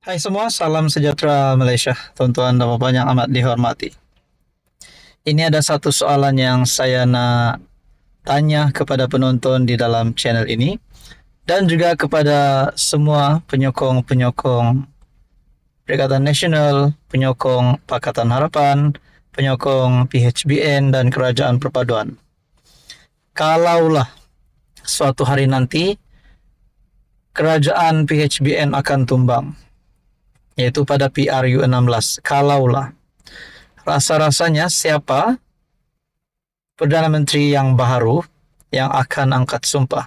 Hai semua, salam sejahtera Malaysia, tuan-tuan dan puan yang amat dihormati. Ini ada satu soalan yang saya nak tanya kepada penonton di dalam channel ini dan juga kepada semua penyokong-penyokong Perikatan Nasional, penyokong Pakatan Harapan, penyokong PHBN dan Kerajaan Perpaduan. Kalaulah suatu hari nanti kerajaan PHBN akan tumbang, yaitu pada PRU 16. Kalaulah, rasa-rasanya siapa Perdana Menteri yang baru yang akan angkat sumpah?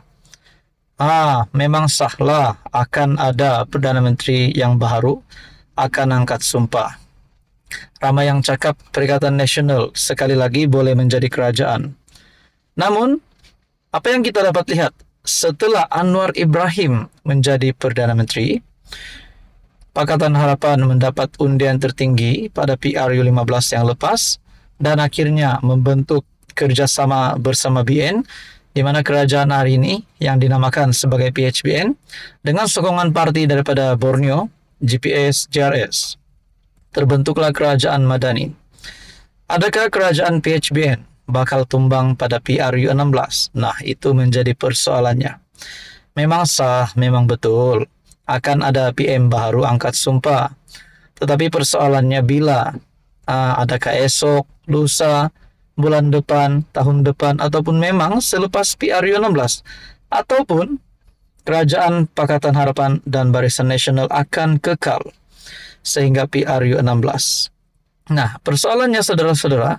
Memang sahlah akan ada Perdana Menteri yang baru akan angkat sumpah. Ramai yang cakap Perikatan Nasional sekali lagi boleh menjadi kerajaan. Namun, apa yang kita dapat lihat setelah Anwar Ibrahim menjadi Perdana Menteri, Pakatan Harapan mendapat undian tertinggi pada PRU 15 yang lepas dan akhirnya membentuk kerjasama bersama BN, di mana kerajaan hari ini yang dinamakan sebagai PHBN dengan sokongan parti daripada Borneo, GPS, JRS. Terbentuklah kerajaan Madani. Adakah kerajaan PHBN bakal tumbang pada PRU 16? Nah, itu menjadi persoalannya. Memang sah, memang betul akan ada PM baru angkat sumpah. Tetapi persoalannya bila adakah esok, lusa, bulan depan, tahun depan, ataupun memang selepas PRU 16, ataupun kerajaan Pakatan Harapan dan Barisan Nasional akan kekal sehingga PRU 16. Nah, persoalannya saudara-saudara,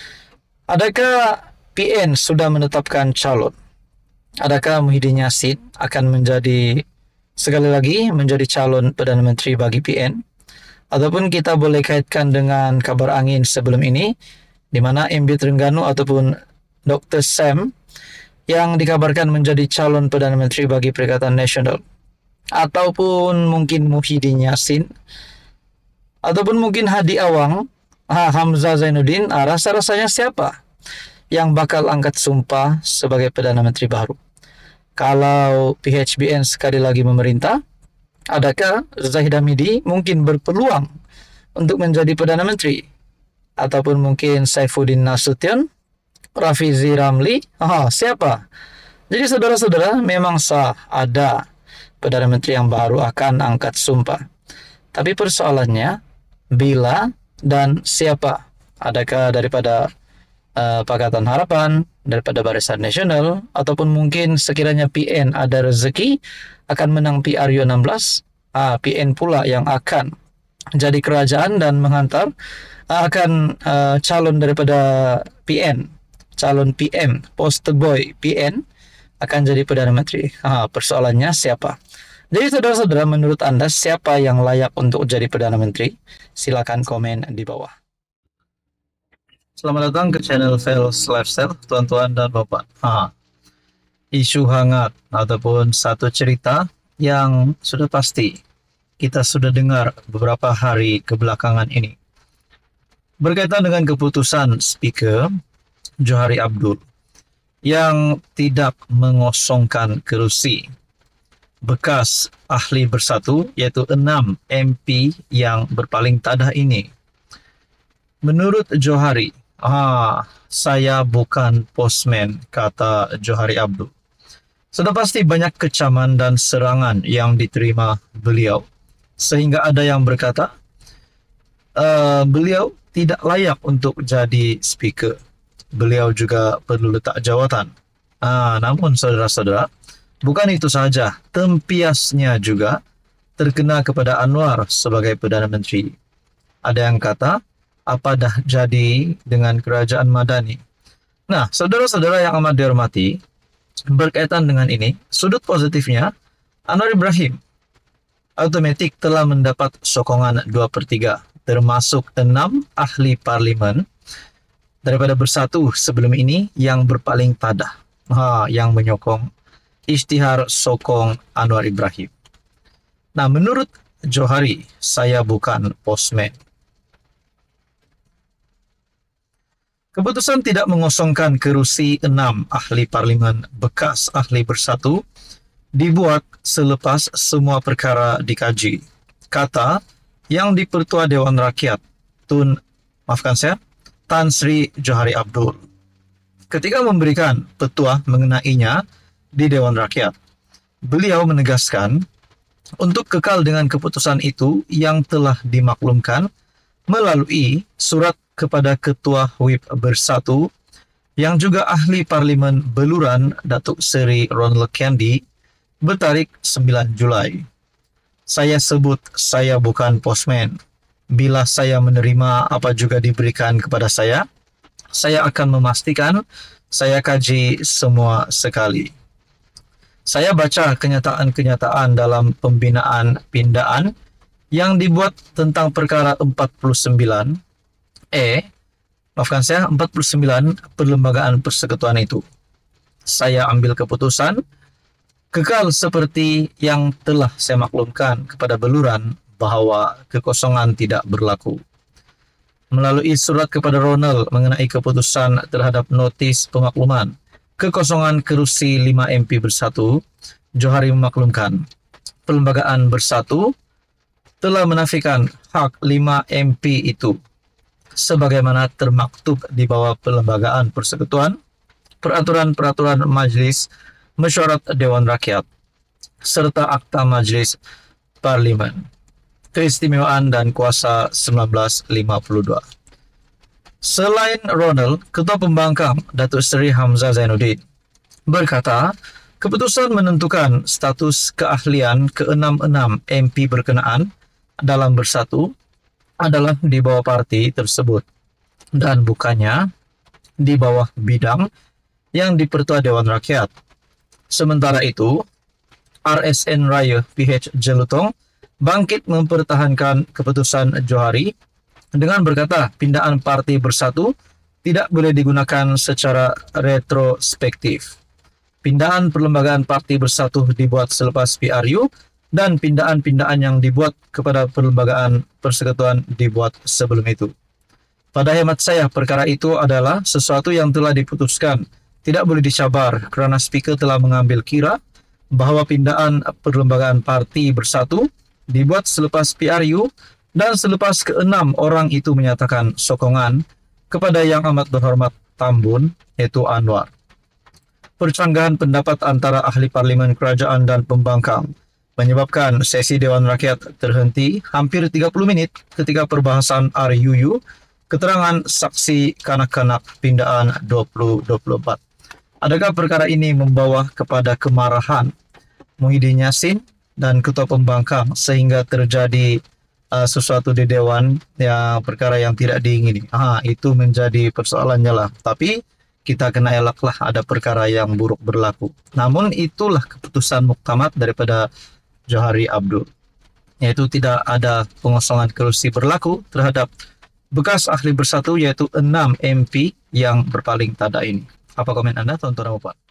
adakah PN sudah menetapkan calon? Adakah Muhyiddin Yassin akan menjadi sekali lagi menjadi calon Perdana Menteri bagi PN? Ataupun kita boleh kaitkan dengan kabar angin sebelum ini, di mana MB Terengganu ataupun Dr. Sam yang dikabarkan menjadi calon Perdana Menteri bagi Perikatan Nasional. Ataupun mungkin Muhyiddin Yassin, ataupun mungkin Hadi Awang, Hamzah Zainuddin. Rasa-rasanya siapa yang bakal angkat sumpah sebagai Perdana Menteri baru? Kalau PHBN sekali lagi memerintah, adakah Zahid Hamidi mungkin berpeluang untuk menjadi Perdana Menteri? Ataupun mungkin Saifuddin Nasution, Rafizi Ramli, siapa? Jadi saudara-saudara, memang sah ada Perdana Menteri yang baru akan angkat sumpah. Tapi persoalannya, bila dan siapa? Adakah daripada Pakatan Harapan, daripada Barisan Nasional, ataupun mungkin sekiranya PN ada rezeki akan menang PRU 16, PN pula yang akan jadi kerajaan dan menghantar akan calon daripada PN, calon PM, poster boy PN akan jadi Perdana Menteri. Persoalannya siapa? Jadi saudara-saudara, menurut Anda siapa yang layak untuk jadi Perdana Menteri? Silakan komen di bawah. Selamat datang ke channel Fels Lifestyle, tuan-tuan dan bapak. Isu hangat ataupun satu cerita yang sudah pasti kita sudah dengar beberapa hari kebelakangan ini, berkaitan dengan keputusan Speaker Johari Abdul yang tidak mengosongkan kerusi bekas ahli bersatu, yaitu 6 MP yang berpaling tadah ini. Menurut Johari, saya bukan postman, kata Johari Abdul. Sudah pasti banyak kecaman dan serangan yang diterima beliau, sehingga ada yang berkata beliau tidak layak untuk jadi speaker. Beliau juga perlu letak jawatan. Namun saudara-saudara, bukan itu saja, tempiasnya juga terkena kepada Anwar sebagai Perdana Menteri. Ada yang kata, apa dah jadi dengan kerajaan Madani? Nah, saudara-saudara yang amat dihormati, berkaitan dengan ini, sudut positifnya, Anwar Ibrahim automatik telah mendapat sokongan 2/3, termasuk 6 ahli parlimen daripada bersatu sebelum ini yang berpaling tadah, yang menyokong isytihar sokong Anwar Ibrahim. Nah, menurut Johari, saya bukan postman. Keputusan tidak mengosongkan kerusi 6 ahli parlimen bekas ahli bersatu dibuat selepas semua perkara dikaji. kata yang dipertua Dewan Rakyat Tan Sri Johari Abdul. Ketika memberikan petua mengenainya di Dewan Rakyat, beliau menegaskan untuk kekal dengan keputusan itu yang telah dimaklumkan melalui surat kepada Ketua Whip Bersatu yang juga ahli Parlimen Beluran Datuk Seri Ronald Kendi bertarik 9 Julai. Saya sebut saya bukan postman. Bila saya menerima apa juga diberikan kepada saya akan memastikan saya kaji semua sekali. Saya baca kenyataan-kenyataan dalam pembinaan pindaan yang dibuat tentang perkara 49 perlembagaan persekutuan itu. Saya ambil keputusan kekal seperti yang telah saya maklumkan kepada Beluran bahwa kekosongan tidak berlaku. Melalui surat kepada Ronald mengenai keputusan terhadap notis pemakluman kekosongan kerusi 5 MP Bersatu, Johari memaklumkan Perlembagaan Bersatu telah menafikan hak 5 MP itu sebagaimana termaktub di bawah Perlembagaan Persekutuan, Peraturan-Peraturan Majlis Mesyuarat Dewan Rakyat, serta Akta Majlis Parlimen. Keistimewaan dan Kuasa 1952. Selain Ronald, Ketua Pembangkang Datuk Seri Hamzah Zainuddin berkata, keputusan menentukan status keahlian ke-66 MP berkenaan dalam Bersatu adalah di bawah parti tersebut dan bukannya di bawah bidang yang dipertua Dewan Rakyat. Sementara itu, RSN Raya PH Jelutong bangkit mempertahankan keputusan Johari dengan berkata pindaan parti Bersatu tidak boleh digunakan secara retrospektif. Pindaan perlembagaan parti Bersatu dibuat selepas PRU dan pindaan-pindaan yang dibuat kepada perlembagaan persekutuan dibuat sebelum itu. Pada hemat saya, perkara itu adalah sesuatu yang telah diputuskan, tidak boleh dicabar kerana speaker telah mengambil kira bahawa pindaan perlembagaan parti Bersatu dibuat selepas PRU dan selepas ke-6 orang itu menyatakan sokongan kepada Yang Amat Berhormat Tambun, iaitu Anwar. Percanggahan pendapat antara ahli parlimen kerajaan dan pembangkang menyebabkan sesi Dewan Rakyat terhenti hampir 30 minit ketika perbahasan RUU keterangan saksi kanak-kanak pindaan 2024. Adakah perkara ini membawa kepada kemarahan Muhyiddin Yassin dan Ketua Pembangkang sehingga terjadi sesuatu di Dewan yang perkara yang tidak diingini? Itu menjadi persoalannya lah. Tapi kita kena elaklah ada perkara yang buruk berlaku. Namun itulah keputusan muktamad daripada Johari Abdul, yaitu tidak ada pengosongan kerusi berlaku terhadap bekas ahli Bersatu, yaitu 6 MP yang berpaling tada ini. Apa komen Anda, tuan-tuan dan puan?